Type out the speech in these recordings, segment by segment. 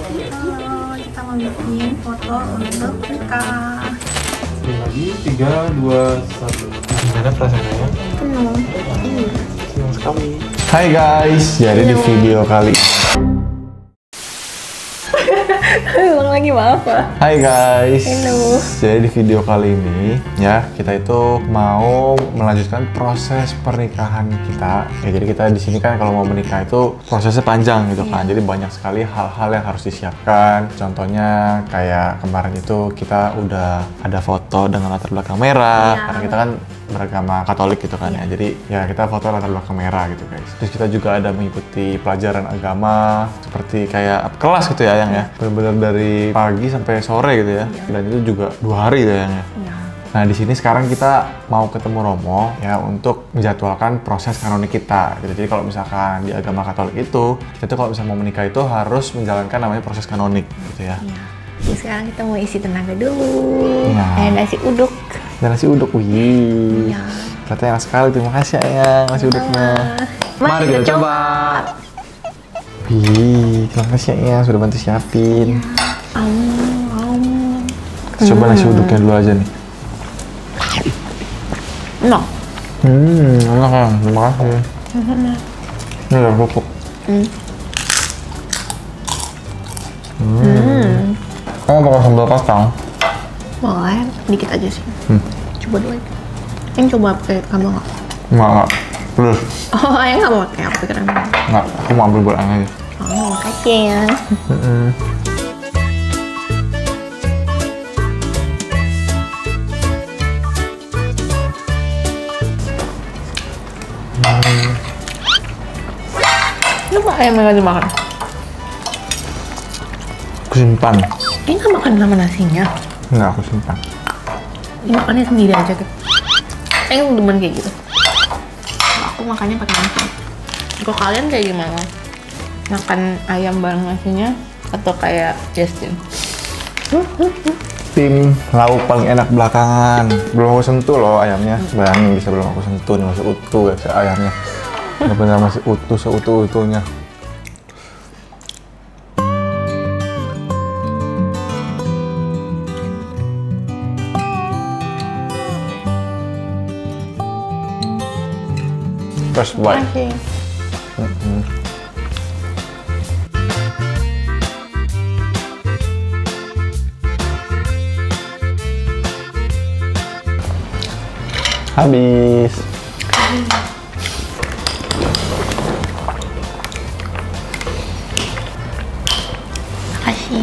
Halo, kita mau bikin foto untuk nikah. Lagi 3, 2, 1. Gimana perasaannya? Penuh. Senang sekali. Hai guys, jadi di video kali Ulang lagi, maaf Pak. Hai guys. Halo. Jadi di video kali ini ya kita itu mau melanjutkan proses pernikahan kita. Ya jadi kita di sini kan kalau mau menikah itu prosesnya panjang gitu kan. Jadi banyak sekali hal-hal yang harus disiapkan. Contohnya kayak kemarin itu kita udah ada foto dengan latar belakang merah karena kita kan beragama Katolik gitu kan ya. Jadi ya kita foto latar belakang merah gitu guys. Terus kita juga ada mengikuti pelajaran agama seperti kayak kelas gitu ya yang ya. Benar-benar dari pagi sampai sore gitu ya. Dan itu juga 2 hari gitu ya. Nah di sini sekarang kita mau ketemu Romo ya untuk menjadwalkan proses kanonik kita gitu. Jadi kalau misalkan di agama Katolik itu kita tuh kalau misalnya mau menikah itu harus menjalankan namanya proses kanonik gitu ya. Jadi sekarang kita mau isi tenaga dulu. Kayak nasi uduk. Dan nasi uduk, wih. Iya. Ternyata enak sekali, terima kasih ya nasi uduknya. Mari kita coba. Wih, terima kasih ya sudah bantu siapin. Kita coba nasi uduknya dulu aja nih. No. Enak kan, terima kasih. Ini udah kerupuk. Kamu pakai sambal kacang? Boleh, dikit aja sih. Coba dulu. Yang coba pakai sambal nggak? Enggak. Terus? Oh, ayah nggak mau pakai, aku pikir emang. Enggak, aku mau ambil buat aja. Oh, makasih ya. Ini apa ayam yang nggak dimakan? Aku simpan. Ini nggak makan sama nasinya. Enggak, aku simpan. Ini makannya sendiri aja tuh. Yang demen kayak gitu. Aku makannya pakai nasi. Kalau kalian kayak gimana? Makan ayam bareng nasinya atau kayak Justin? Tim lauk paling enak belakangan. Belum aku sentuh loh ayamnya. Bayangin bisa belum aku sentuh nih, masih utuh ya si ayamnya. Benar-benar masih utuh seutuh-utuhnya. First bite. Habis. Makasih.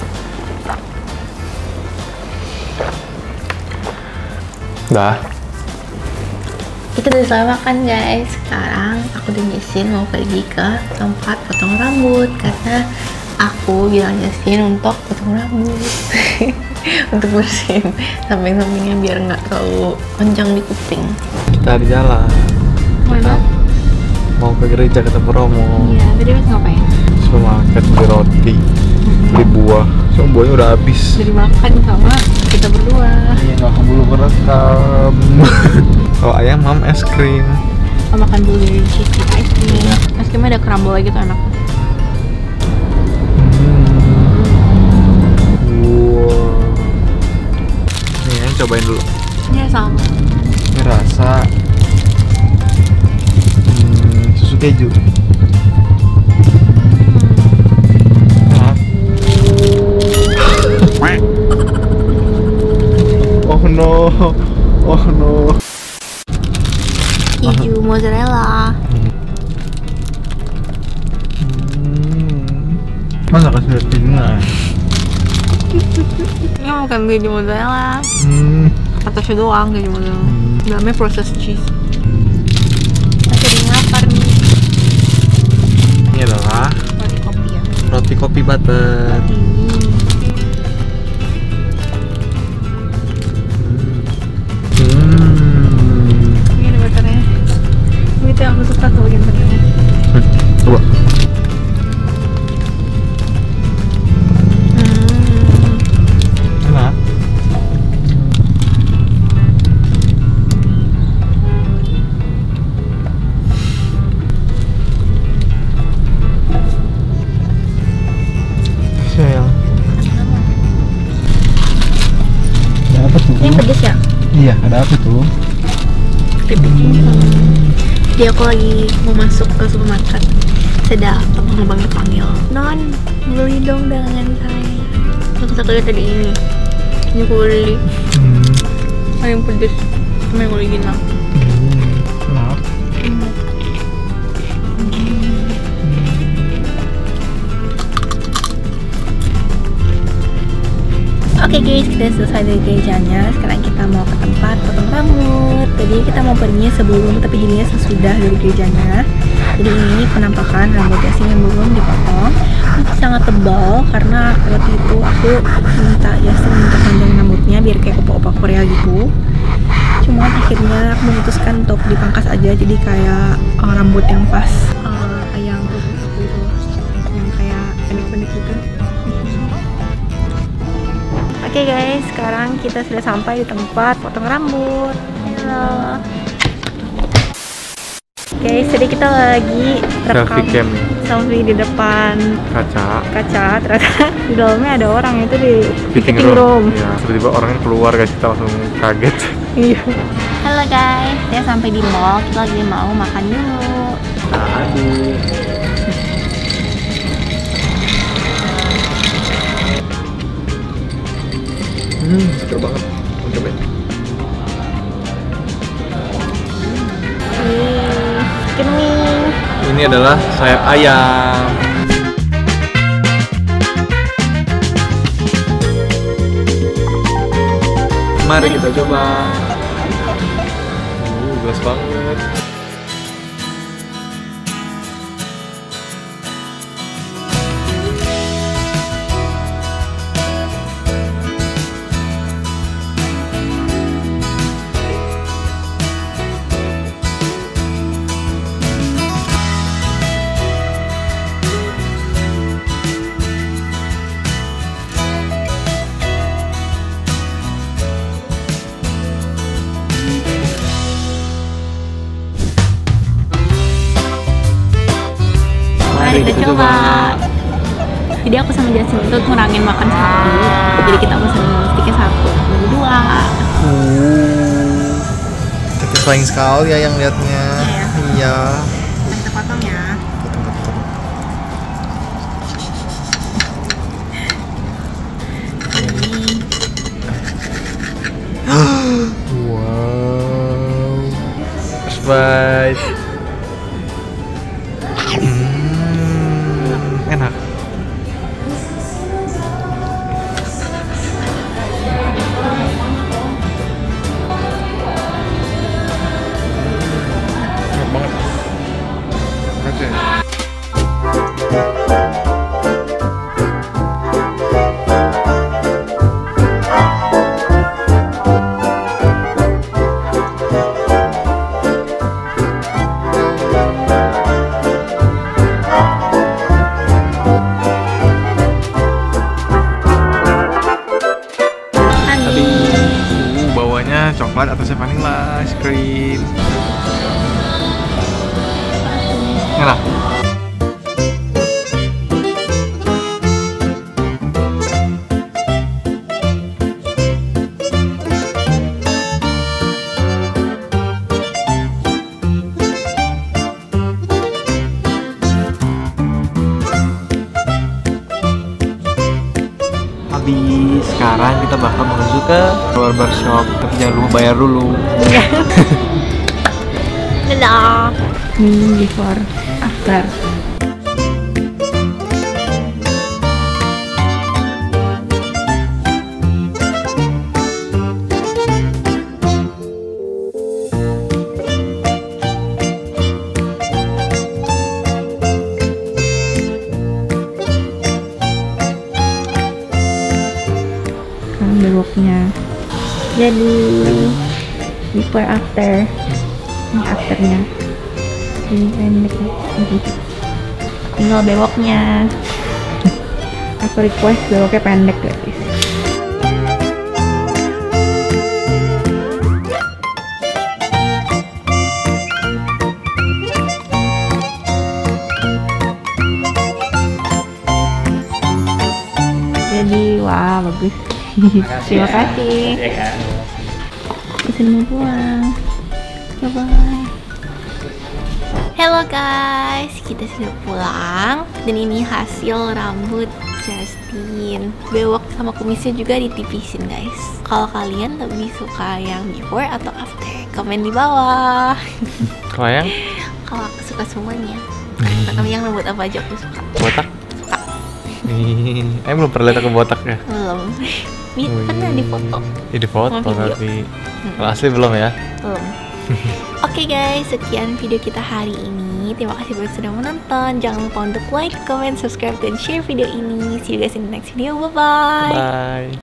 Dah. Kita udah selesai makan guys. Sekarang aku dan Justin mau pergi ke tempat potong rambut karena aku bilang Justin untuk potong rambut. Untuk bersihin samping-sampingnya biar nggak terlalu kencang di kuping. Kita di jalan. Mana? Mau ke gereja ketemu Romo. Iya, tadi harus ngapain? Supermarket beli roti, beli buah. So buahnya udah habis. Jadi makan sama kita berdua. Iya, nggak keburu kerekam. Kalau ayam mam es krim. Oh, makan dulu dari cheesecake ice cream. Ice creamnya ada crumble lagi tuh enak. Wow. Nih, yang cobain dulu. Ini sama. Ini rasa susu keju. Oh no, oh no. Keju mozzarella. Masa kasih liatinnya? Ini bukan keju mozzarella. Atasnya doang keju mozzarella. Dalamnya processed cheese. Masih lapar nih. Ini adalah Roti kopi ya. roti kopi butter. Ini ada butternya. Gitu aku suka tuh bagian butternya. Coba. Enak. Iya, ada apa tuh? Jadi aku lagi mau masuk ke supermarket. Sedap, abang panggil. Non, beli dong dagangan saya. Terus aku lihat tadi ini kuli. Yang pedes, sama yang original. Kenapa? Oke guys, kita selesai dari gerejanya. Sekarang kita mau ke tempat potong rambut. Tadi kita mau perginya sebelum, tapi jadinya sesudah dari gerejanya. Jadi ini penampakan rambut Yasin yang belum dipotong. Ini sangat tebal karena waktu itu aku minta Yasin untuk panjangin rambutnya biar kayak opa-opa Korea gitu. Cuma akhirnya aku memutuskan untuk dipangkas aja, jadi kayak rambut yang pas yang gitu, yang kayak pendek-pendek gitu. Oke guys, sekarang kita sudah sampai di tempat potong rambut. Halo. Guys, jadi kita lagi rekam selfie di depan kaca. Ternyata di dalamnya ada orang, itu di fitting room. Ya, tiba-tiba orangnya keluar guys, kita langsung kaget. Iya. Halo guys, saya sampai di mall. Kita lagi mau makan dulu. Aduh. Seru banget. Cobain. Chicken wing. Ini adalah sayap ayam. Mari kita coba. Gelas banget. Mari kita coba. Jadi aku sama Jasin itu ngurangin makan satu. Jadi kita pesen sticknya satu, bagi dua. Satisfying sekali ya yang liatnya. Iya. Kita potong ya. Wow. First bite. Enak. Enak banget. Oke. Bawahnya coklat, atasnya vanilla ice cream. Enak. Habis, sekarang kita bakal menuju ke barbershop, tapi jangan lupa bayar dulu. Dadah. Before, after. Bewoknya jadi before after, ini afternya ini pendek gitu, tinggal bewoknya. Aku request bewoknya pendek guys. Jadi wah bagus. Terima kasih. Justin mau pulang. Bye-bye. Hello guys, kita sudah pulang. Dan ini hasil rambut Justin. Bewok sama kumisnya juga ditipisin guys. Kalau kalian lebih suka yang before atau after, komen di bawah. Kalau yang? Kalau aku suka semuanya. Kamu yang rambut apa aja aku suka. Botak? Suka. Belum pernah lihat aku botak ya? Belum. Pernah di foto. Di foto tapi kalau asli belum ya? Belum. Oke guys, sekian video kita hari ini. Terima kasih buat sudah menonton. Jangan lupa untuk like, comment, subscribe, dan share video ini. See you guys in the next video. Bye-bye. Bye.